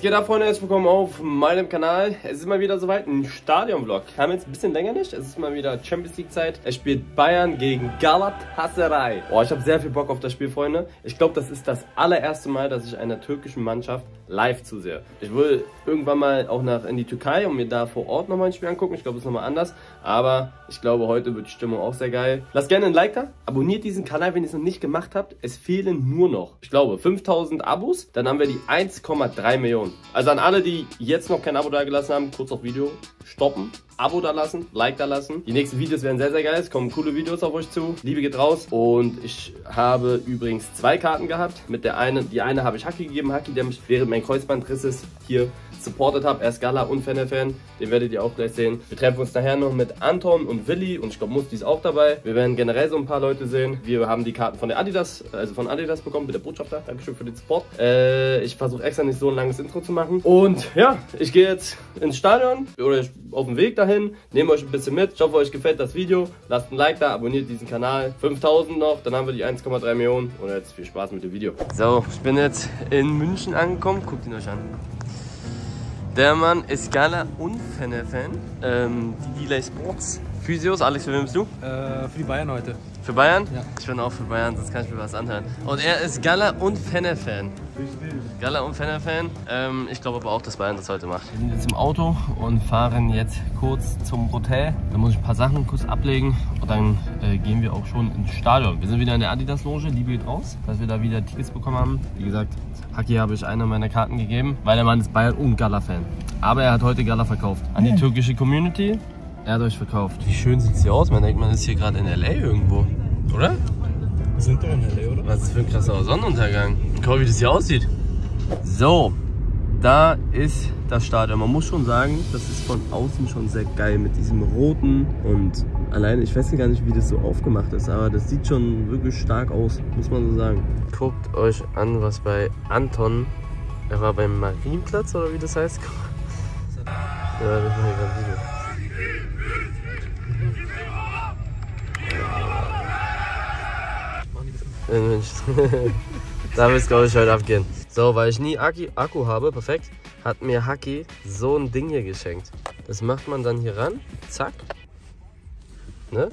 geht ab, Freunde? Herzlich willkommen auf meinem Kanal. Es ist mal wieder soweit, ein Stadion-Vlog. Haben jetzt ein bisschen länger nicht. Es ist mal wieder Champions League Zeit. Es spielt Bayern gegen Galatasaray. Oh, ich habe sehr viel Bock auf das Spiel, Freunde. Ich glaube, das ist das allererste Mal, dass ich einer türkischen Mannschaft live zusehe. Ich will irgendwann mal auch in die Türkei und mir da vor Ort nochmal ein Spiel angucken. Ich glaube, es ist nochmal anders. Aber ich glaube, heute wird die Stimmung auch sehr geil. Lasst gerne ein Like da. Abonniert diesen Kanal, wenn ihr es noch nicht gemacht habt. Es fehlen nur noch, ich glaube, 5000 Abos. Dann haben wir die 1,3 Millionen. Also an alle, die jetzt noch kein Abo da gelassen haben, kurz auf Video stoppen. Abo da lassen, Like da lassen. Die nächsten Videos werden sehr, sehr geil. Es kommen coole Videos auf euch zu. Liebe geht raus. Und ich habe übrigens 2 Karten gehabt. Mit der eine, die eine habe ich Haki gegeben. Haki, der mich während mein Kreuzbandrisses hier supportet habe. Er ist Gala und Fener-Fan. Den werdet ihr auch gleich sehen. Wir treffen uns nachher noch mit Anton und Willi. Und ich glaube, Musti ist auch dabei. Wir werden generell so ein paar Leute sehen. Wir haben die Karten von der Adidas, also von Adidas bekommen, mit der Botschafter. Dankeschön für den Support. Ich versuche extra nicht so ein langes Intro zu machen. Und ja, ich gehe jetzt ins Stadion oder auf dem Weg dahin. Nehmt euch ein bisschen mit. Ich hoffe, euch gefällt das Video. Lasst ein Like da, abonniert diesen Kanal. 5000 noch, dann haben wir die 1,3 Millionen. Und jetzt viel Spaß mit dem Video. So, ich bin jetzt in München angekommen. Guckt ihn euch an. Der Mann ist Gala und Fener-Fan. Die Delay Sports Physios. Alex, für wen bist du? Für die Bayern heute. Für Bayern? Ja. Ich bin auch für Bayern, sonst kann ich mir was anhören. Und er ist Gala und Fener-Fan. Gala und Fener-Fan. Ich glaube aber auch, dass Bayern das heute macht. Wir sind jetzt im Auto und fahren jetzt kurz zum Hotel. Da muss ich ein paar Sachen kurz ablegen und dann gehen wir auch schon ins Stadion. Wir sind wieder in der Adidas-Loge, Liebe geht raus, dass wir da wieder Tickets bekommen haben. Wie gesagt, Haki habe ich eine meiner Karten gegeben, weil der Mann ist Bayern und Gala-Fan. Aber er hat heute Gala verkauft. An die türkische Community. Er hat euch verkauft. Wie schön sieht es hier aus? Man denkt, man ist hier gerade in L.A. irgendwo. Oder? Wir sind doch in L.A., oder? Was ist das für ein krasser Sonnenuntergang? Guck mal, wie das hier aussieht. So, da ist das Stadion. Man muss schon sagen, das ist von außen schon sehr geil mit diesem roten. Und alleine, ich weiß gar nicht, wie das so aufgemacht ist, aber das sieht schon wirklich stark aus, muss man so sagen. Guckt euch an, was bei Anton, er war beim Marienplatz oder wie das heißt. Ja, das war hier ganz sicher. Da wird es, glaube ich, heute abgehen. So, weil ich nie Akku habe, perfekt, hat mir Haki so ein Ding hier geschenkt. Das macht man dann hier ran, zack. Ne?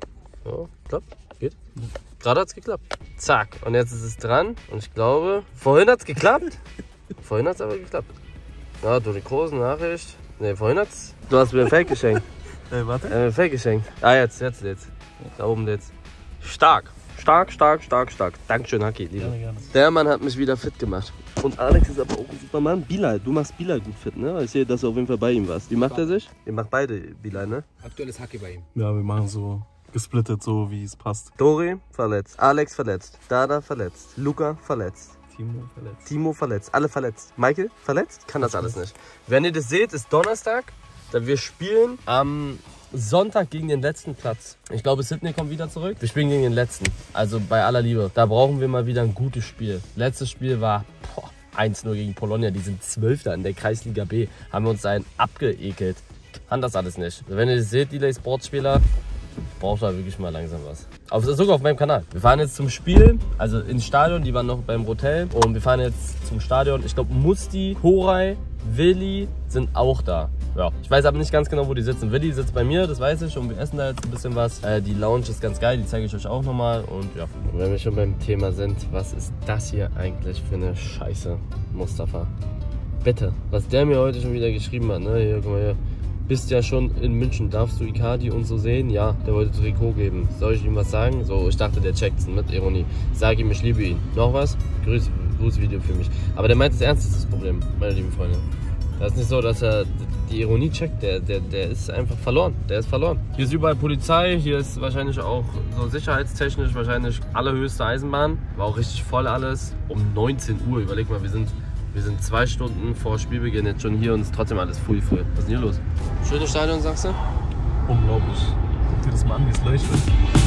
So, klappt, geht. Gerade hat es geklappt. Zack. Und jetzt ist es dran und ich glaube, vorhin hat es geklappt. Vorhin hat es aber geklappt. Ja, durch die große Nachricht. Ne, vorhin hat's. Du hast mir ein Fake geschenkt. Warte. Ein Fake geschenkt. Ah, jetzt lädt's. Da oben lädt's. Stark. Stark. Dankeschön, Haki, Liebe. Gerne. Der Mann hat mich wieder fit gemacht. Und Alex ist aber auch ein super Mann. Bilal, du machst Bilal gut fit, ne? Ich sehe, dass du auf jeden Fall bei ihm warst. Wie macht er sich? Ihr macht beide Bilal, ne? Aktuell ist Haki bei ihm. Ja, wir machen so gesplittet, so wie es passt. Dori verletzt, Alex verletzt, Dada verletzt, Luca verletzt, Timo verletzt, alle verletzt. Michael verletzt? Kann das alles nicht. Wenn ihr das seht, ist Donnerstag. Da wir spielen am Sonntag gegen den letzten Platz. Ich glaube, Sydney kommt wieder zurück. Wir spielen gegen den letzten. Also bei aller Liebe. Da brauchen wir mal wieder ein gutes Spiel. Letztes Spiel war 1-0 gegen Polonia. Die sind 12. in der Kreisliga B. Haben wir uns einen abgeekelt. Kann das alles nicht. Wenn ihr das seht, Delay Sports Spieler, braucht da wirklich mal langsam was. Sogar auf meinem Kanal. Wir fahren jetzt zum Spiel, also ins Stadion. Die waren noch beim Hotel. Und wir fahren jetzt zum Stadion. Ich glaube, Musti, Koray, Willi sind auch da. Ja, ich weiß aber nicht ganz genau, wo die sitzen. Willi sitzt bei mir, das weiß ich. Und wir essen da jetzt ein bisschen was. Die Lounge ist ganz geil, die zeige ich euch auch nochmal. Und ja. Und wenn wir schon beim Thema sind, was ist das hier eigentlich für eine Scheiße, Mustafa? Bitte, was der mir heute schon wieder geschrieben hat, ne? Hier, guck mal hier. Bist ja schon in München, darfst du Icardi und so sehen? Ja, der wollte Trikot geben. Soll ich ihm was sagen? So, ich dachte, der checkt's mit Ironie. Sag ihm, ich liebe ihn. Noch was? Grußvideo für mich. Aber der meint es ernst, ist das Problem, meine lieben Freunde. Das ist nicht so, dass er die Ironie checkt. Der ist einfach verloren. Der ist verloren. Hier ist überall Polizei. Hier ist wahrscheinlich auch so sicherheitstechnisch wahrscheinlich allerhöchste Eisenbahn. War auch richtig voll alles. Um 19 Uhr. Überleg mal, wir sind 2 Stunden vor Spielbeginn jetzt schon hier und ist trotzdem alles voll. Was ist denn hier los? Schönes Stadion, sagst du? Unglaublich. Guck dir das mal an, wie es leuchtet.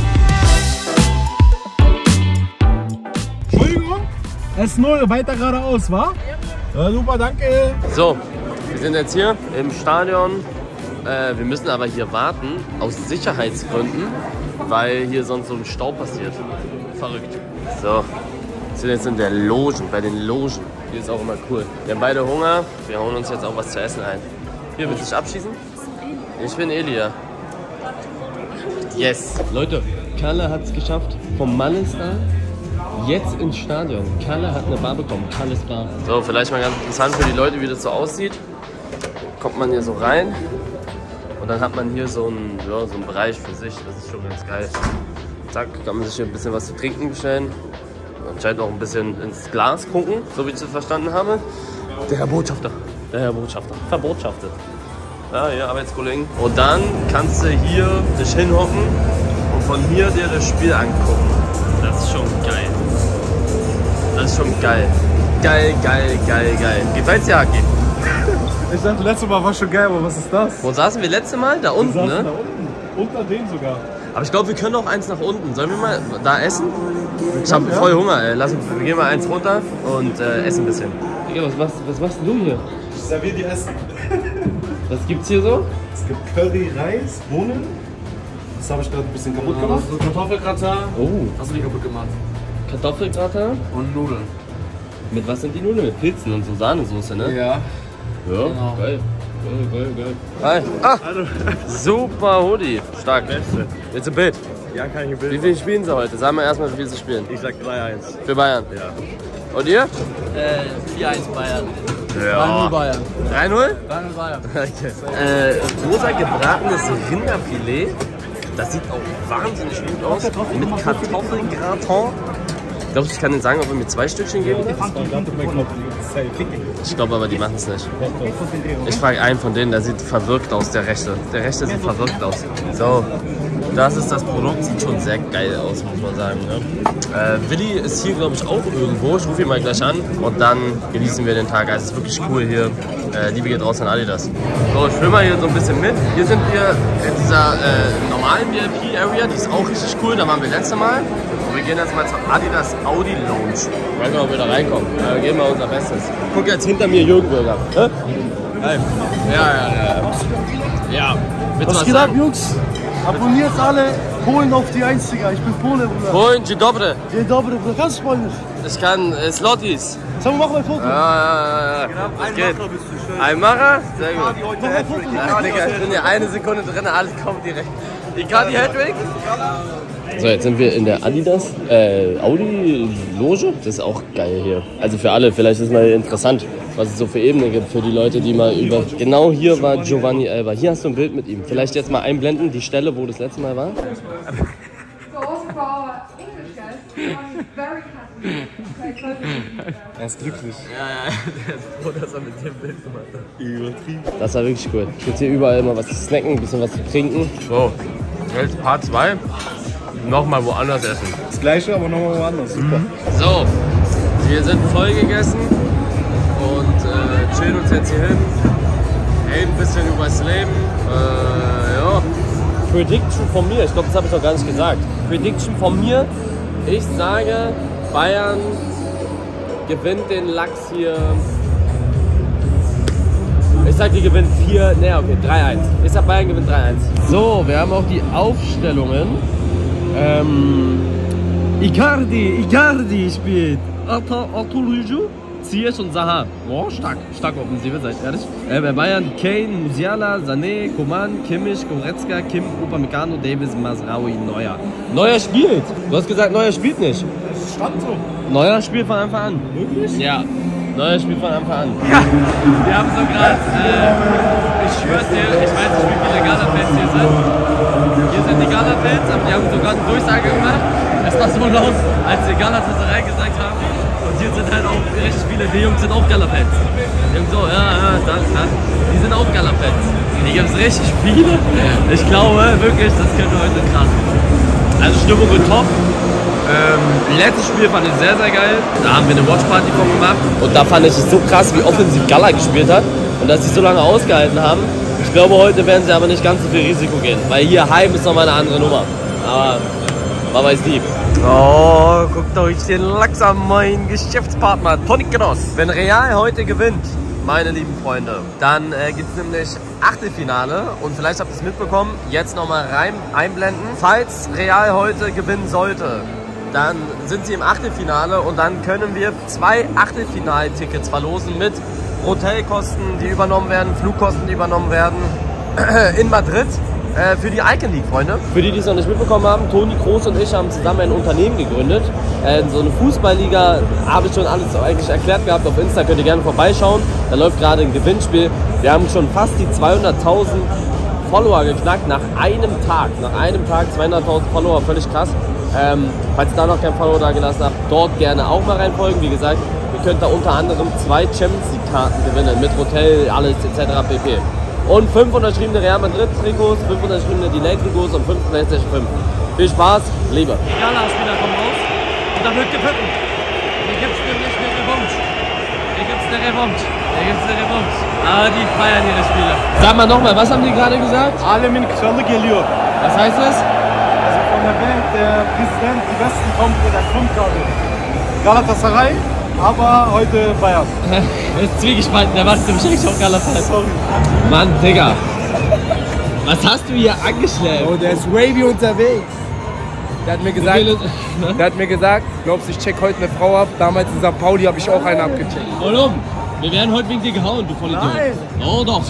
Entschuldigung? S0, weiter geradeaus, wa? Ja, super, danke. So, wir sind jetzt hier im Stadion. Wir müssen aber hier warten, aus Sicherheitsgründen, weil hier sonst so ein Stau passiert. Verrückt. So, wir sind jetzt in der Logen, bei den Logen. Hier ist auch immer cool. Wir haben beide Hunger. Wir holen uns jetzt auch was zu essen ein. Hier, willst du dich abschießen? Ich bin Elia. Yes. Leute, Kalle hat es geschafft. Vom Malles-Star jetzt ins Stadion. Kalle hat eine Bar bekommen. Kalles Bar. So, vielleicht mal ganz interessant für die Leute, wie das so aussieht. Kommt man hier so rein und dann hat man hier so einen Bereich für sich. Das ist schon ganz geil. Zack, kann man sich hier ein bisschen was zu trinken bestellen. Anscheinend auch ein bisschen ins Glas gucken, so wie ich das verstanden habe. Der Herr Botschafter. Verbotschaftet. Ja, hier Arbeitskollegen. Und dann kannst du hier dich hinhocken und von hier dir das Spiel angucken. Das ist schon geil. Das ist schon geil. Geil. Gefällt's dir, Haki? Ich dachte, letztes Mal war schon geil, aber was ist das? Wo saßen wir letztes Mal? Da unten, ne? Da unten. Unter dem sogar. Aber ich glaube, wir können auch eins nach unten. Sollen wir mal da essen? Ich habe voll Hunger, ey. Wir gehen mal eins runter und essen ein bisschen. Digga, was machst du hier? Ich serviere dir Essen. Was gibt's hier so? Es gibt Curry, Reis, Bohnen. Das habe ich gerade ein bisschen kaputt gemacht. So Kartoffelgratin. Oh. Hast du die kaputt gemacht? Kartoffelgratin? Und Nudeln. Mit was sind die Nudeln? Mit Pilzen und so Sahnesoße, ne? Ja. Ja, Genau. geil. Hi. Ah, super Hoodie. Stark. Beste. Jetzt ein Bild. Ja, kann ich ein Wie Bild. viel spielen sie heute? Sagen wir erstmal, wie viel sie spielen. Ich sag 3-1. Für Bayern. Ja. Und ihr? 4-1 Bayern. Ja. 3-0 Bayern. 3-0? 3-0 Bayern. Okay. Rosa gebratenes Rinderfilet. Das sieht auch wahnsinnig gut aus. Mit Kartoffelgratin. Glaubst du, ich kann Ihnen sagen, ob wir mir 2 Stückchen geben? Ich glaube aber, die machen es nicht. Ich frage einen von denen, der sieht verwirkt aus, der Rechte. Der Rechte sieht verwirkt aus. So, das ist das Produkt. Sieht schon sehr geil aus, muss man sagen. Ne? Willi ist hier, glaube ich, auch irgendwo. Ich rufe ihn mal gleich an und dann genießen wir den Tag. Also es ist wirklich cool hier. Liebe geht raus an Adidas. So, ich will mal hier so ein bisschen mit. Hier sind wir in dieser normalen VIP-Area. Die ist auch richtig cool. Da waren wir letztes Mal. Und wir gehen jetzt mal zur Adidas Audi Lounge. Ich weiß nicht, ob wir da reinkommen. Wir geben mal unser Bestes. Guck jetzt hinter mir Jürgen Bürger. Nein. Ja. Was geht ab, Jungs? Abonniert alle Polen auf die Einziger. Ich bin Pole, Bruder. Polen, dzień dobry. Dzień dobry, Bruder. Kannst du Polnisch? Ich kann Slotties. Sag mal, mach mal ein Foto. Ja. Das geht. Ein Macher? Sehr gut. Mach mal ein Foto. Ja, Digga, ich bin hier eine Sekunde drin, alles kommt direkt. Icardi Hattrick? So, jetzt sind wir in der Adidas Audi Loge. Das ist auch geil hier. Also für alle, vielleicht ist mal interessant, was es so für Ebenen gibt für die Leute, die mal über... Genau hier war Giovanni Elber. Hier hast du ein Bild mit ihm. Vielleicht jetzt mal einblenden, die Stelle, wo das letzte Mal war. So also for our English guys, I'm very happy. Er ist glücklich. Ja, der ist froh, dass er mit dem Bild gemacht hat. Übertrieben. Das war wirklich cool. Ich jetzt hier überall immer was zu snacken, ein bisschen was zu trinken. So, jetzt Part 2. Nochmal woanders essen. Das gleiche, aber nochmal woanders. Super. So, wir sind voll gegessen und chillen uns jetzt hier hin. Reden ein bisschen über das Leben. Ja. Prediction von mir, ich glaube, das habe ich noch gar nicht gesagt. Prediction von mir, ich sage, Bayern gewinnt den Lachs hier. Ich sag, die gewinnen 3-1. Ich sag, Bayern gewinnt 3-1. So, wir haben auch die Aufstellungen. Icardi spielt. Atuluju, Ziyech und Zaha. Oh, stark Offensive, seid ehrlich. Bei Bayern Kane, Musiala, Sané, Coman, Kimmich, Goretzka, Kim, Upamecano, Davis, Mazraoui, Neuer. Neuer spielt. Du hast gesagt, Neuer spielt nicht. Das stand so. Neuer spielt von Anfang an. Wirklich? Ja. Neuer spielt von Anfang an. Ja. Wir haben so gerade, ich schwör's dir, ich weiß nicht, wie viele Gala-Fans hier sind. Hier sind die Gala-Fans, aber die haben sogar eine Durchsage gemacht. Es war so laut, als wir Galatasaray gesagt haben. Und hier sind halt auch richtig viele, die Jungs sind auch Gala-Fans. Die Jungs so, das. Die sind auch Gala-Fans. Hier gibt es richtig viele. Ich glaube wirklich, das könnte heute krass. Also Stimmung wird top. Letztes Spiel fand ich sehr, sehr geil. Da haben wir eine Watchparty von gemacht. Und da fand ich es so krass, wie offensiv Gala gespielt hat. Und dass sie so lange ausgehalten haben. Ich glaube, heute werden sie aber nicht ganz so viel Risiko gehen. Weil hier heim ist nochmal eine andere Nummer. Aber man weiß nie. Oh, guckt euch den Lachs an, mein Geschäftspartner Toni Kroos. Wenn Real heute gewinnt, meine lieben Freunde, dann gibt es nämlich Achtelfinale. Und vielleicht habt ihr es mitbekommen, jetzt nochmal einblenden. Falls Real heute gewinnen sollte, dann sind sie im Achtelfinale und dann können wir 2 Achtelfinaltickets verlosen mit Hotelkosten, die übernommen werden, Flugkosten, die übernommen werden in Madrid für die Icon League, Freunde. Für die, die es noch nicht mitbekommen haben, Toni Kroos und ich haben zusammen ein Unternehmen gegründet. So eine Fußballliga, habe ich schon alles eigentlich erklärt gehabt. Auf Insta könnt ihr gerne vorbeischauen. Da läuft gerade ein Gewinnspiel. Wir haben schon fast die 200.000 Follower geknackt nach einem Tag. Nach einem Tag 200.000 Follower, völlig krass. Falls ihr da noch kein Follow da gelassen habt, dort gerne auch mal reinfolgen. Wie gesagt, ihr könnt da unter anderem 2 Champions League Karten gewinnen mit Hotel, alles etc. pp. Und 5 unterschriebene Real Madrid Trikots, 5 unterschriebene Delay Trikots und 5 PlayStation 5. Viel Spaß, Liebe. Gala-Spieler kommen raus und da wird gepfiffen. Hier gibt es nämlich eine Revanche. Hier gibt es eine Revanche. Hier gibt es eine Revanche. Aber die feiern ihre Spiele. Sag mal nochmal, was haben die gerade gesagt? Alemin kralı geliyor. Was heißt das? Also von der Welt, der Präsident, die Westen kommt, der kommt gerade. Galatasaray, aber heute Bayern. Das ist zwiegespalten, der wartet wahrscheinlich auf Galatasaray. Sorry. Mann, Digga. Was hast du hier angeschleppt? Oh, der ist wavy unterwegs. Der hat mir gesagt, glaubst du, ich check heute eine Frau ab? Damals in St. Pauli habe ich auch eine abgecheckt. Warum? Wir werden heute wegen dir gehauen, du Vollidiot. Nein. Oh doch.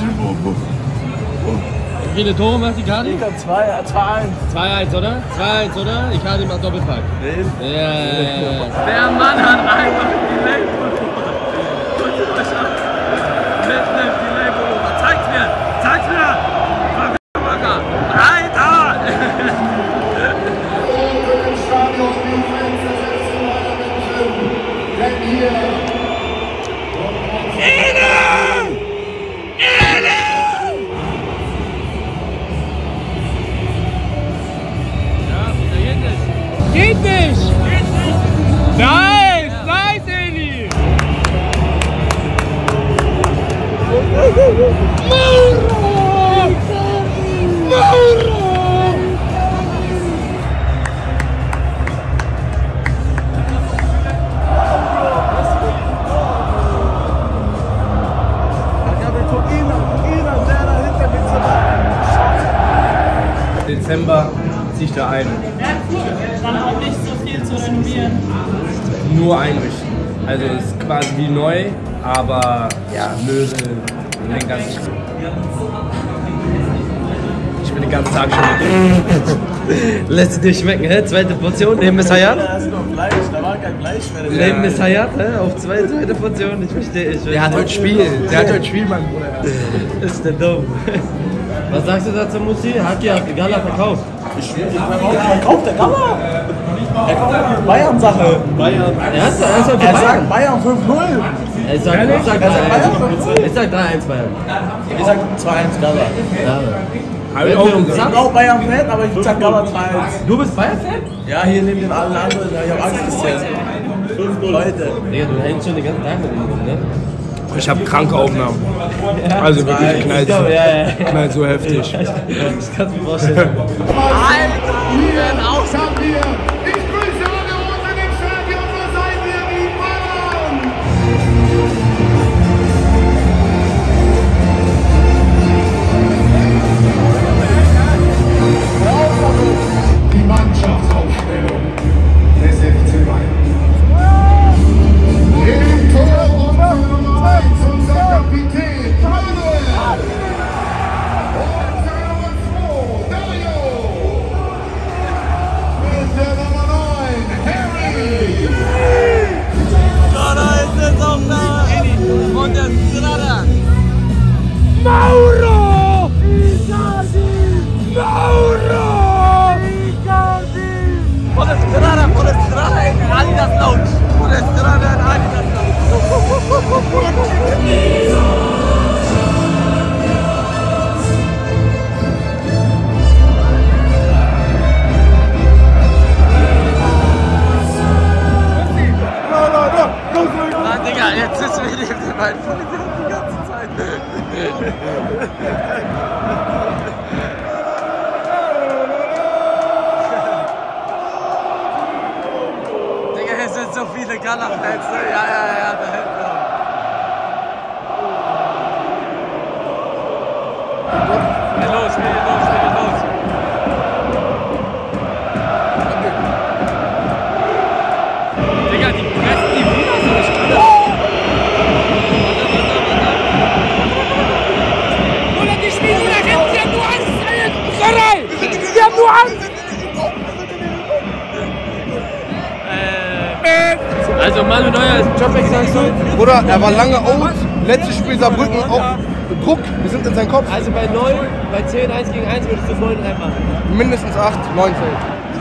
Wie viele Tore macht die Karte? 2-1. 2-1, oder? 2-1, oder? Die Karte macht Doppelpack. Ja. Der Mann hat einfach die Delay-Pullover. Guckt euch an. Mit Delay-Pullover. Zeig's mir! Zeig's mir! Verwirrter! Alter! Geht nicht! Nice! Nice, Eli! Mauro! Mauro! Dezember ziehe ich da ein. Dann auch nicht so viel zu renovieren. Nur einrichten. Also es ist quasi wie neu, aber ja, Möbel und den ganzen Schritt. Ich bin den ganzen Tag schon mit dem. Lässt es dir schmecken, hä? Zweite Portion, neben Messiah? Da ist noch Fleisch, da war kein Fleisch mehr. Neben Messiah, hä? Auf zweite Portion, ich verstehe. Der hat heute Spiel, mein Bruder. Ist der dumm. Was sagst du dazu, Musi? Hat ja Gala verkauft. Verkauft der Gala? Er kauft die Bayern-Sache. Bayern. Er sagt Bayern 5-0. Ich sag 3-1 Bayern. Ich sag 3-1 Bayern. Ich sag 2-1 Gala. Hab ich auch Ich bin auch Bayern-Fan, aber ich sag Gala 2-1. Du bist Bayern-Fan? Ja, hier neben den allen anderen. Ich hab Angst bis jetzt. 5-0 heute. Digga, du hängst schon den ganzen Tag mit ihm, ne? Ich habe kranke Aufnahmen. Also wirklich knallt so heftig. Ich kann es mir vorstellen. Ich grüße alle unter dem Stadion, wo seid ihr wie Bayern? Die Mannschaftsaufstellung des FC Bayern. Im Tor Nummer 1 unser Kapitän Manuel. Und der Nummer 2 Dario. Und der Nummer 9 Harry. Da ist es auch da! Von der Strada! Mauro! Mauro! Von der Strada in Adidas Lounge! Von der Strada in Adidas Mann, Digga, jetzt ist mir neben mein Vollidiot die ganze Zeit. Digga, hier sind so viele Gala-Fans, ne? Ja, da hinten auch. Geh los. Also Manuel Neuer ist ein Jobback, sagst du? Bruder, er war lange out. Letztes Spiel Saarbrücken auch Druck. Wir sind in seinem Kopf. Also bei 9, bei 10, 1 gegen 1 würdest du 9 reinmachen. Mindestens 8, 9 fällt.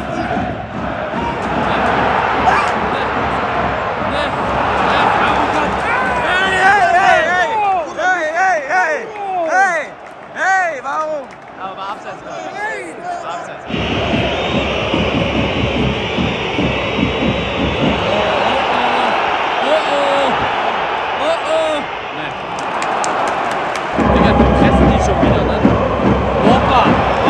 Hey, warum? Aber war abseits. War abseits. Digga, die pressen die schon wieder, ne? Hoppa!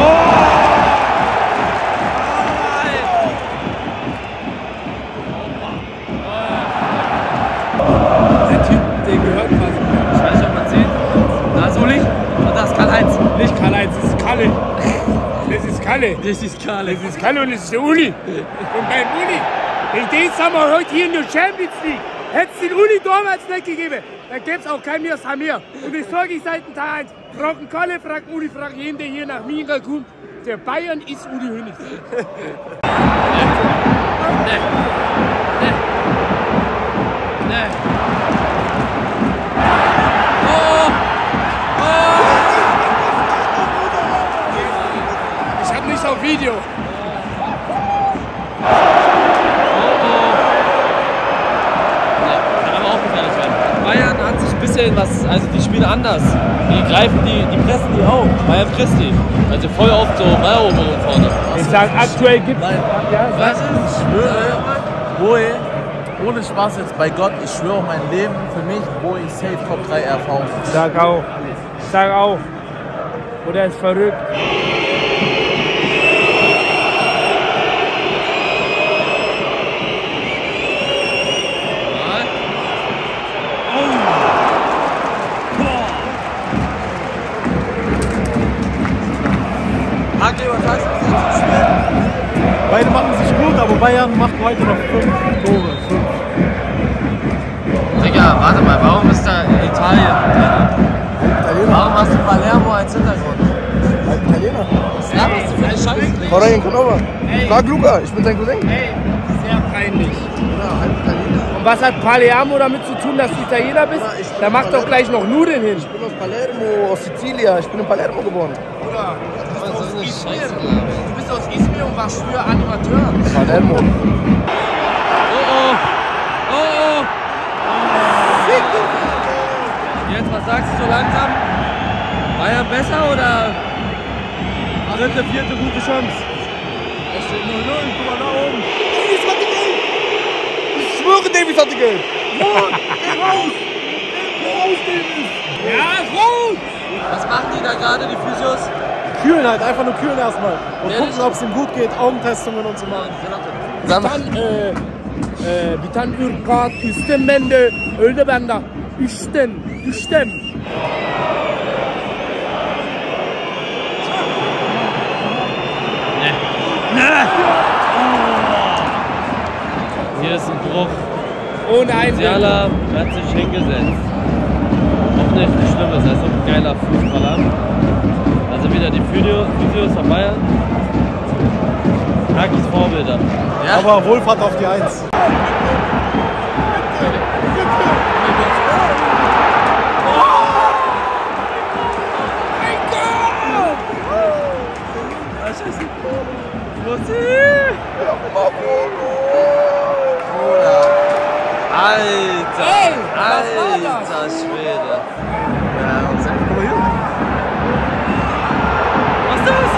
Der Typ, den gehört quasi. Ich weiß nicht, ob man sieht. Da ist Uli und da ist Karl-Heinz. Nicht Karl-Heinz, das ist Kalle. Das ist Kalle. Das ist Karl. Das ist Kalle und das ist der Uli. Und beim Uli, den haben wir heute hier in der Champions League. Hätte es den Uli damals nicht gegeben, dann gäbe es auch kein Mir Samir. Und das sage ich seit Tag 1. Fragen Kalle, fragen Uli, fragen jeden, der hier nach Minga kommt. Der Bayern ist Uli Hoeneß. Ich hab nichts auf Video. Bayern hat sich ein bisschen was, also die spielen anders. Die greifen die pressen die auf. Bayern presst die. Also voll auf so Balleroberung vorne. Ich sag, aktuell gibt es. Was? Ich schwöre, Boe, ohne Spaß jetzt bei Gott, ich schwöre mein Leben für mich, Boe safe Top 3 RV. Sag auch. Sag auch. Oder ist verrückt. Beide machen sich gut, aber Bayern macht heute noch 5 Tore. 5. Digga, warte mal, warum ist da Italien? Warum hast du Palermo als Hintergrund? Italiener. Was laberst du für eine Scheiße? Jorge Canova. Frag Luca, ich bin sein Cousin. Ey, sehr peinlich. Und was hat Palermo damit zu tun, dass du Italiener bist? Da macht doch gleich noch Nudeln hin. Ich bin aus Palermo, aus Sizilien. Ich bin in Palermo geboren. Bruder, du bist aus Izmir und warst früher Animateur. Palermo. Oh oh. Oh oh. Jetzt, was sagst du so langsam? Bayern besser oder dritte, vierte gute Chance? Es steht 0-0, guck mal da oben. Davies hatte Gelb! Ich schwöre, Davies hatte Gelb! Raus! Raus, Davies! Ja, gut! Was machen die da gerade, die Physios? Kühlen halt, einfach nur kühlen erstmal. Und gucken, ob es ihm gut geht, Augentestungen und so machen. Bir tane ırkat üstten bende, öldü bende. Üstten. Hier ist ein Bruch. Ohne Einwirkung. Siala hat sich hingesetzt. Auch nicht schlimm, das heißt, so ein geiler Fußballer. Also wieder die Physios von Bayern. Hakis Vorbilder. Ja. Aber Wohlfahrt auf die 1. Alter Schwede. Ja, und sag mal hier. Was ist das?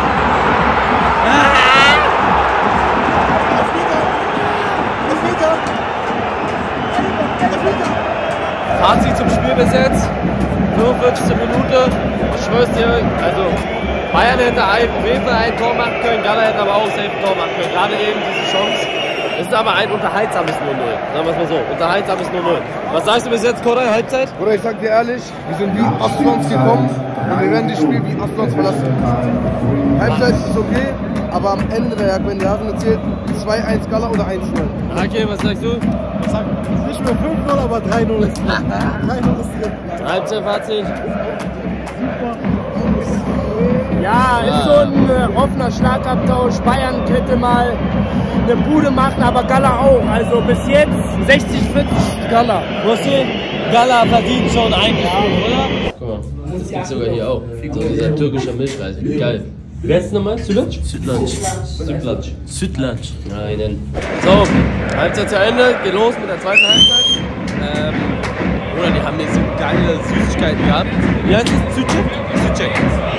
Fazit zum Spiel bis jetzt. 45. Minute. Ich schwör's dir, also Bayern hätte auf jeden Fall ein Tor machen können, Gala hätte aber auch safe ein Tor machen können. Gerade eben diese Chance. Es ist aber ein unterhaltsames 0-0. Sagen wir es mal so. Unterhaltsames 0-0. Was sagst du bis jetzt, Koray, Halbzeit? Bruder, ich sag dir ehrlich, wir sind wie Astlons gekommen und wir werden das Spiel wie Astlons verlassen. Halbzeit ist okay, aber am Ende der Jagd, wenn die Hasen zählt, 2-1 Gala oder 1-0. Okay, was sagst du? Ich sag nicht mehr 5-0, aber 3-0 ist drin. 3-0 ist drin. Halbzeit, Fazit. Ja, ist so ein offener Schlagabtausch. Bayern könnte mal eine Bude machen, aber Gala auch. Also bis jetzt 60-40 Gala. Wusste, Gala verdient schon eigentlich, oder? Guck mal, das gibt's sogar hier auch. So dieser türkischer Milchreis. Geil. Wer ist nochmal? Südlatsch? Südlatsch. Südlatsch. Südlatsch. Nein. So, Halbzeit zu Ende. Geht los mit der zweiten Halbzeit. Oder die haben hier so geile Süßigkeiten gehabt. Wie heißt das? Südcheck? Südcheck.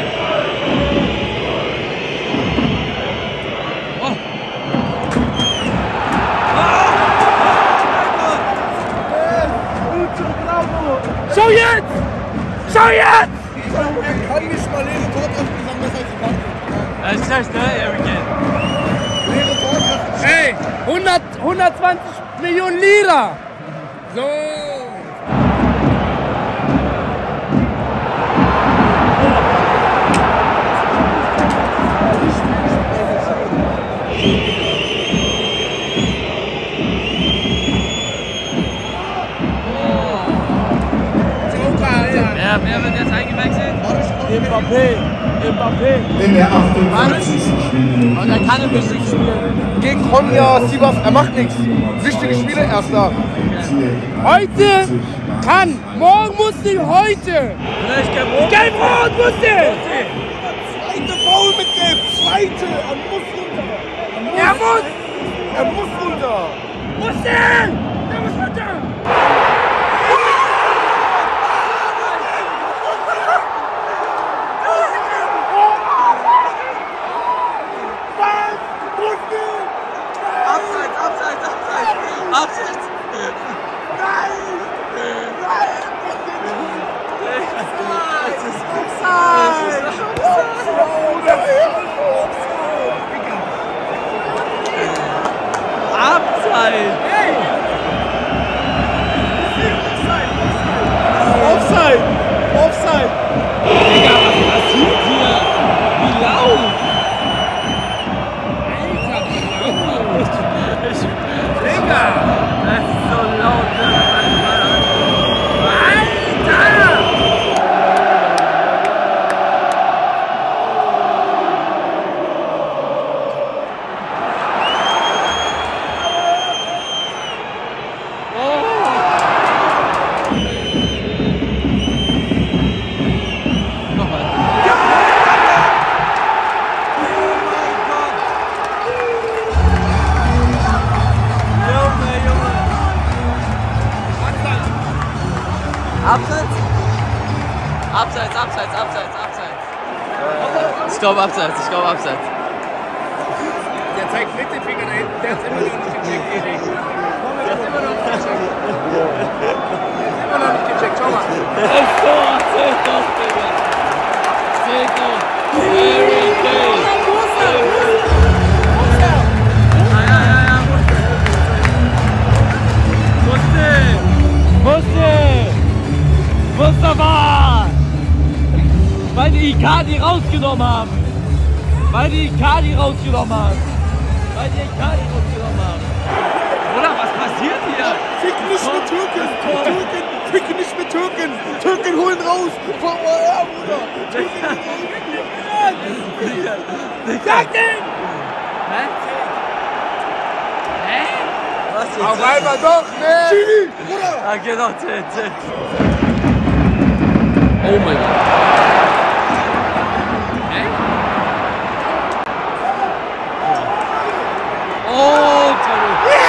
Oh. Schau jetzt! Schau jetzt! Er kann nicht mal leere Tortreffen besser als die Karte. Das ist schlecht, ne? Harry Kane. Leere Tortreffen. Ey, 120 Millionen Lira! So! Wer wird jetzt eingewechselt? Mbappé! In der 58. Spielminute. Und er kann ein bisschen spielen. Gegen Konya, Sivas, er macht nichts. Wichtige Spiele erst da. Heute kann! Morgen muss sie heute! Vielleicht Gelb-Rot? Gelb-Rot muss sie! Zweite Foul mit Gelb. Zweite. Er muss runter. Er muss runter. Muss der! Der muss runter! Abseits! Offside! Offside! Digga, was passiert hier? Wie laut! Digga! Das ist so laut, ne? Abseits. Ich glaube abseits. Der zeigt mit dem Finger da hinten, der hat immer noch nicht gecheckt, Erik. Der hat immer noch nicht gecheckt. Schau mal. Zählt doch, Digga. Zählt doch. Harry Kane. Mustafa! Weil die Icardi rausgenommen haben. Oder was passiert hier? Fick nicht mit Türken. Fick nicht mit Türken. Türken holen raus. Ja, Bruder. Türken holen raus. Sag den! Hä? Was jetzt? Auf einmal doch, ne? Chili, Bruder. Ah, genau, zählt. Oh mein Gott. Hä? Oh, Tony.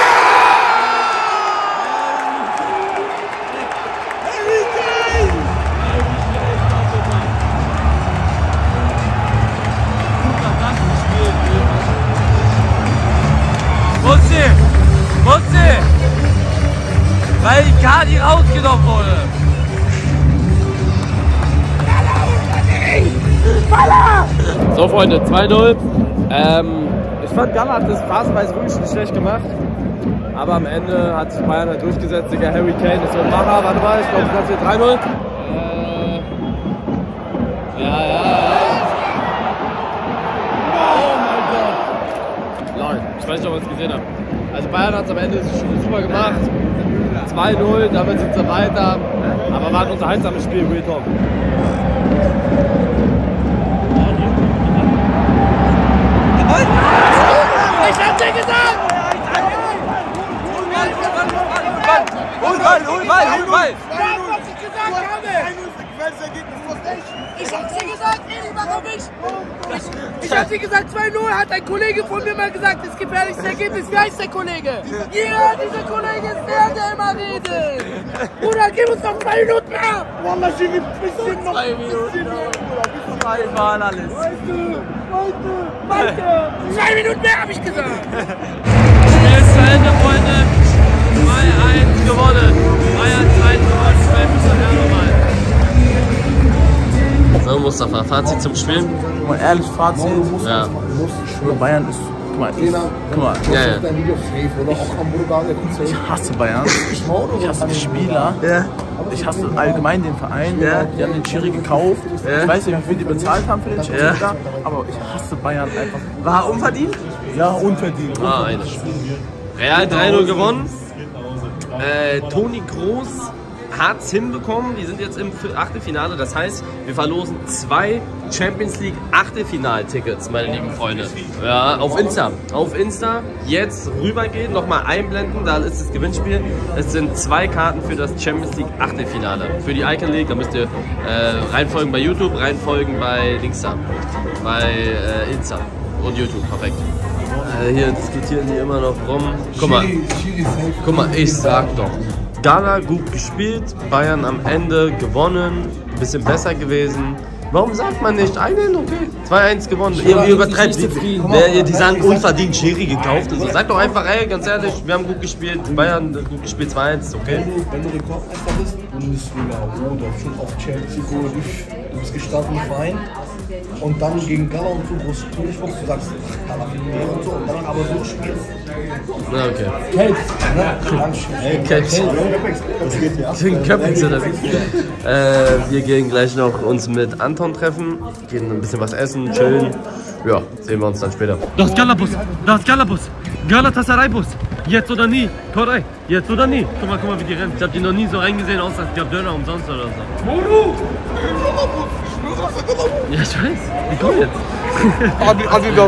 Musste! Weil Icardi rausgenommen wurde. So Freunde, 2-0. Ich fand Gala hat das phasenweise wirklich nicht schlecht gemacht. Aber am Ende hat sich Bayern halt durchgesetzt. Digga, Harry Kane ist so ein Macher. Warte mal, ich glaube, das hier 3-0. Ja. Oh mein Gott. Lol, ich weiß nicht, ob ihr es gesehen habt. Also Bayern hat es am Ende super gemacht. 2-0, damit sind sie weiter. Aber war ein unterhaltsames Spiel, Real Talk. Ich hab dir gesagt 2-0, hat ein Kollege von mir mal gesagt, das gefährlichste Ergebnis. Wie heißt der Kollege? Ja, dieser Kollege ist der immer redet. Bruder, gib uns noch 2 Minuten mehr. Wallah, ich gebe ein bisschen noch. 2 Minuten, einmal alles. Weiter. 2 Minuten mehr, hab ich gesagt. Spiel ist zu Ende, Freunde. 2-1 gewonnen. Bayern 2 gewonnen. 12 müssen wir nochmal. So, Mustafa, Fazit zum Spiel? Mal ehrlich, Fazit. Ja. Ich schwöre, Bayern ist. Guck mal. Ja. Ich hasse Bayern. Ich hasse die Spieler. Ja. Ich hasse allgemein den Verein. Ja. Die haben den Schiri gekauft. Ja. Ich weiß nicht, wie viel die bezahlt haben für den Schiri, ja. Aber ich hasse Bayern einfach. War unverdient? Ja, unverdient. Ah, eines. Real 3-0 gewonnen. Toni Kroos hat es hinbekommen. Die sind jetzt im Achtelfinale. Das heißt, wir verlosen 2 Champions League Achtelfinal-Tickets, meine lieben Freunde. Ja, auf Insta. Auf Insta jetzt rübergehen, nochmal einblenden. Da ist das Gewinnspiel. Es sind 2 Karten für das Champions League Achtelfinale. Für die Icon League. Da müsst ihr reinfolgen bei YouTube, reinfolgen bei Insta. Bei Insta und YouTube. Perfekt. Hier diskutieren die immer noch rum. Guck mal, ich sag doch. Gala gut gespielt, Bayern am Ende gewonnen, ein bisschen besser gewesen. Warum sagt man nicht? Einen, okay. 2-1 gewonnen. Ihr übertreibt die sagen unverdient Schiri gekauft. Also sagt doch einfach, ey, ganz ehrlich, wir haben gut gespielt, Bayern gut gespielt, 2-1, okay. Wenn du Rekordmeister bist, Bundesliga oder schon auf Champions League, du bist gestartet im Verein und dann gegen Gala und so, groß Durchwuchs, du sagst, Gala und so, und dann aber so spielst. Na, okay. Caps. Köpfings oder wie? Wir gehen gleich noch uns mit Anton treffen, gehen ein bisschen was essen, chillen. Ja, sehen wir uns dann später. Das Galabus, das Galabus, Galatasaray-Bus. Jetzt oder nie, korrekt, jetzt oder nie. Guck mal, wie die rennen. Ich hab die noch nie so reingesehen, außer ich hab Döner umsonst oder so. Mono! Ja, ich weiß. Die kommen jetzt. Adidas.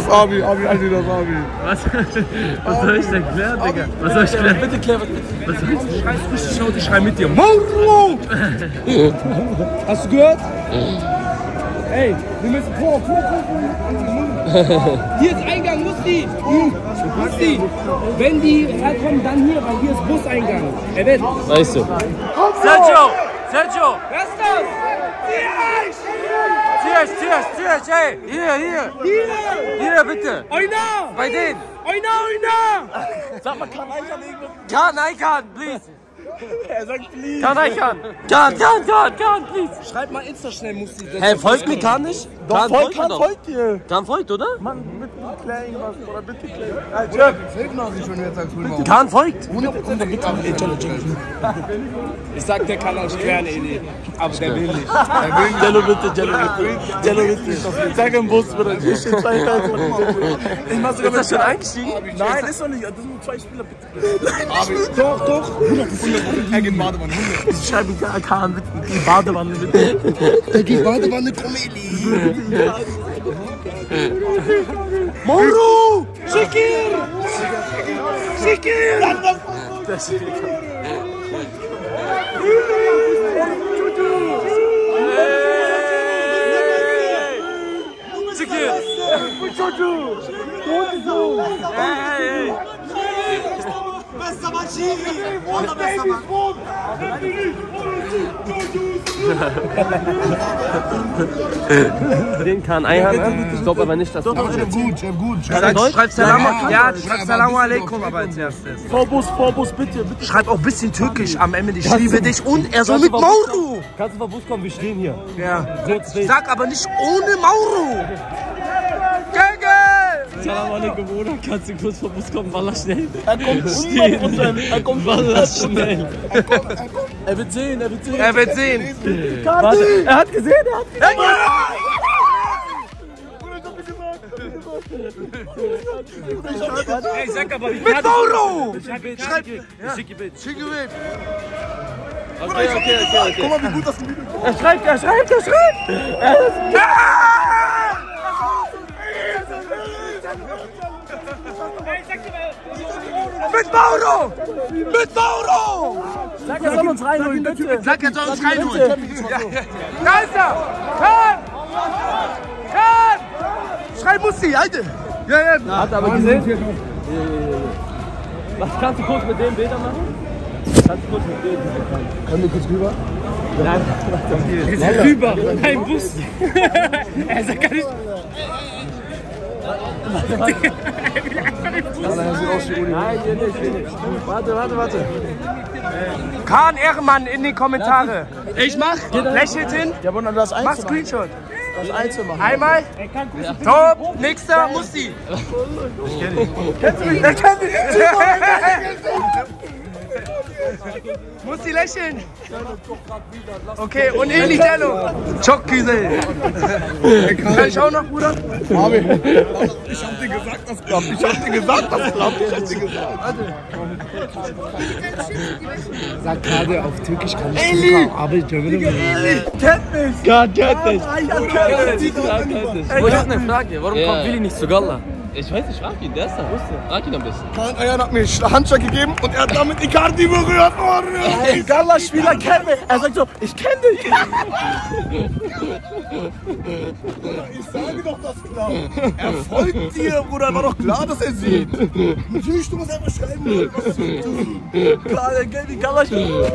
Was soll ich denn klären, Digga? Was soll ich klären? Bitte klär, Was soll ich Schreib richtig laut, ich schrei mit dir. Mauro! Hast du gehört? Ey, wir müssen vor. Hier ist Eingang, Musti. Wenn die herkommen, dann hier, weil hier ist Buseingang. Wird. Weißt du. Sergio! Wer ist das? Zieh, ey! Hier, bitte! Oina! Bei denen! Oina! Sag mal, kann Eichern irgendwo. Can, please! Er sagt please. Can, please! Schreib mal Insta schnell, Musti. Hey, folgt mir gar nicht? Doch, folgt dir. Kann folgt, oder? Mann, bitte klär irgendwas, oder bitte klär. Kann folgt. Ich sag, der kann euch klären, Eli. Aber der will nicht. Jello bitte. Sag im Bus, Bruder. Ich stehe 2 Ist das schon eingestiegen? Nein, ist doch nicht. Das sind nur 2 Spieler, bitte. Doch. Er geht Badewanne. Ich schreibe Kahn bitte. Die Badewanne, bitte. Der geht Badewanne, komm, Eli. Mauro! Shakir! Hey! Bester Mann, Schiri! Bester Mann! Den kann Eihan. Ich glaube aber nicht, dass du. Gut. Schreib Salam alaikum aber als erstes. Vorbus, bitte. Schreib auch ein bisschen türkisch am Ende. Ich liebe dich und er soll mit Mauro. Kannst du vor Bus kommen, wir stehen hier. Ja. Sag aber nicht ohne Mauro. Salam alaikum, Bruder. Kannst du kurz vor Bus kommen? Wallah, schnell. Er kommt 100%. Wallah, schnell. Er wird sehen. Warte, er hat gesehen. Ey, sag aber nicht. Mit Mauro! Schreib. Schicke Bild. Okay. Guck mal, wie gut das Video ist. Er schreibt. Mit Mauro! Sag, er soll uns reinholen, bitte. Sag, er soll uns reinholen. Da ist er! Kann! schrei Musti, Alter. Ja, ja. Hat aber gesehen? Was kannst du kurz mit dem Bilder machen? Kannst du kurz mit dem Bilder machen? Können wir kurz rüber? Nein, rüber, kein Bus. Er sagt gar nicht. Nein, hier nicht. Warte. Kahn Ehrenmann in die Kommentare. Ich mach. Lächelt hin. Ja, aber das Mach Screenshot. Das Einzelne. Einmal. Top. Nächster Musti. Ich kenn ihn. Kennst du mich? Er kennt ihn. Musti lächeln. Okay, und Eli Dello. Chok-Küsel. Kann ich auch noch, Bruder? Ich hab dir gesagt, das klappt. Ich hab dir gesagt. Sag gerade auf Türkisch kann ich Eli! Aber ich glaube, Eli! Kennt mich! Gott, kennt dich! Ich hab eine Frage, warum kommt Willi nicht zu Galla? Ich weiß nicht, frag ihn, der ist da. Frag ihn am besten. Kahn Ayan hat mir einen Handschlag gegeben und er hat damit Icardi berührt. Oh, Ein Gala-Spieler kennt mich. Er sagt so, ich kenne dich. ich sage doch, das klar. Er folgt dir, Bruder. War doch klar, dass er sieht. Natürlich, du musst einfach schreiben. Klar, der kennt die Gala-Spieler.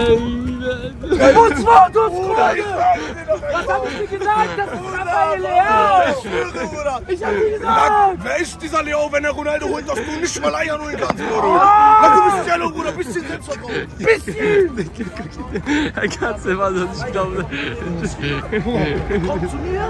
Was war das, Bruder? Was hab ich dir gesagt? Das ist Raphael Leao. Ich schwöre, Bruder. Ich hab dir gesagt. Wer ist dieser Leo, wenn er Ronaldo holt, dass du nicht mal Eier holen kannst, Bruder? Sag, du bist Jello, Bruder. Bisschen Selbstvertrauen. Bisschen. Er kann es immer so nicht glauben. Komm zu mir.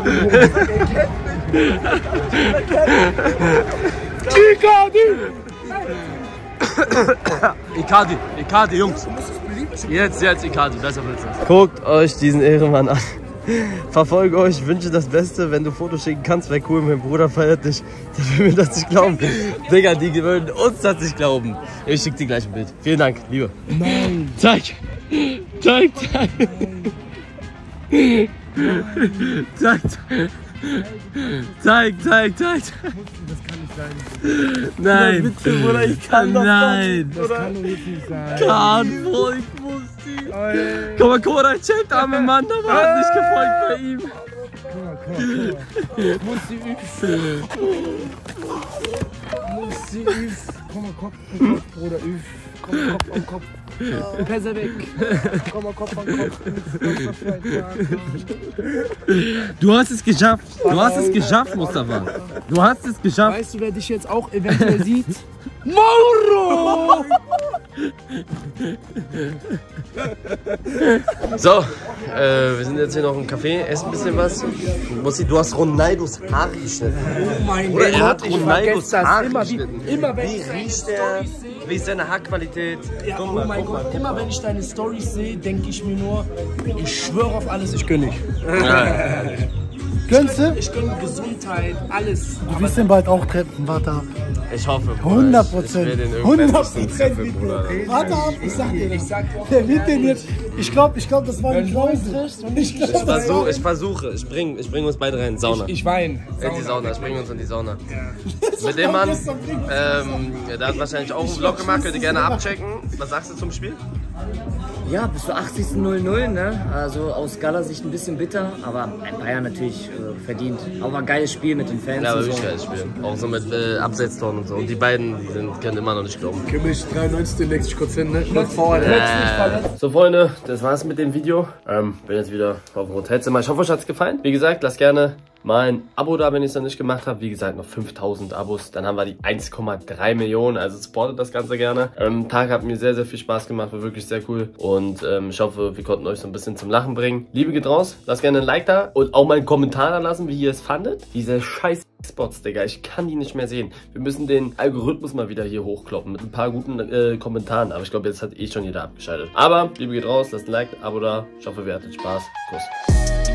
Icardi, Jungs. Jetzt, Icardi, besser wird's nicht. Guckt euch diesen Ehrenmann an. Verfolge euch, wünsche das Beste. Wenn du Fotos schicken kannst, wäre cool. Mein Bruder feiert dich. Der will mir das nicht glauben. Digga, die würden uns das nicht glauben. Ich schicke dir gleich ein Bild. Vielen Dank, Liebe. Nein. Zeig. Zeig. Das kann nicht sein. Nein. Bitte, Bruder, ich kann das Nein. Das kann doch jetzt nicht sein. Kahn folgt Musti. Guck mal, dein Chat, arme Mann, da war nicht gefolgt bei ihm. Musti üf. Komm mal, Kopf, Bruder, üf. Komm, Kopf am Kopf. Pässe weg. Komm mal, Kopf am Kopf. Du hast es geschafft. Mustafa. Du hast es geschafft. Weißt du, wer dich jetzt auch eventuell sieht? Mauro! So, wir sind jetzt hier noch im Café, essen ein bisschen was. Musti, du hast Ronaldos Haare geschnitten. Oh mein Gott, er hat ich Ronaldos vergesse Haare das geschnitten. immer wenn Wie ich deine riecht der? Storys sehe. Wie ist seine Haarqualität? Ja, Guck oh mal, mein guck Gott, mal. immer wenn ich deine Storys sehe, denke ich mir nur, ich schwöre auf alles, ich gönne nicht. Gönnst du? Ich gönne Gesundheit, alles. Du wirst den bald auch treffen, warte ab. Ich hoffe. 100%. 100%. Warte ab, ich sag dir das. Der wird den jetzt. Ich glaube, das war ein Klausel. Ich versuche. Ich bring uns beide rein. Sauna. Ich weine. In die Sauna. Ich bringe uns in die Sauna. Mit dem Mann, der hat wahrscheinlich auch einen Vlog gemacht. Könnt ihr gerne abchecken. Was sagst du zum Spiel? Ja, bis zur 80. 0-0, ne? Also aus Gala-Sicht ein bisschen bitter, aber Bayern natürlich verdient. Aber ein geiles Spiel mit den Fans. Ja, aber und wirklich geiles Spiel. Auch so mit Absetztoren und so. Und die beiden können immer noch nicht glauben. Kimmich 93, 60%, ne? So Freunde, das war's mit dem Video. Bin jetzt wieder auf dem Hotelzimmer. Ich hoffe, euch hat's gefallen. Wie gesagt, lasst gerne mal ein Abo da, wenn ihr es noch nicht gemacht habt. Wie gesagt, noch 5000 Abos. Dann haben wir die 1,3 Millionen. Also supportet das Ganze gerne. Tag hat mir sehr, sehr viel Spaß gemacht. War wirklich sehr cool. Und ich hoffe, wir konnten euch so ein bisschen zum Lachen bringen. Liebe geht raus. Lasst gerne ein Like da. Und auch mal einen Kommentar da lassen, wie ihr es fandet. Diese scheiß Spots, Digga. Ich kann die nicht mehr sehen. Wir müssen den Algorithmus mal wieder hier hochkloppen. Mit ein paar guten Kommentaren. Aber ich glaube, jetzt hat eh schon jeder abgeschaltet. Aber, Liebe geht raus. Lasst ein Like, ein Abo da. Ich hoffe, ihr hattet Spaß. Kuss.